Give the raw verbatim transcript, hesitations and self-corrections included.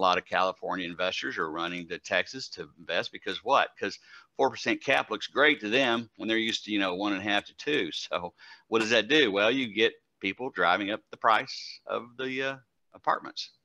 lot of California investors are running to Texas to invest because what? Because four percent cap looks great to them when they're used to, you know, one and a half to two. So what does that do? Well, you get people driving up the price of the uh, apartments.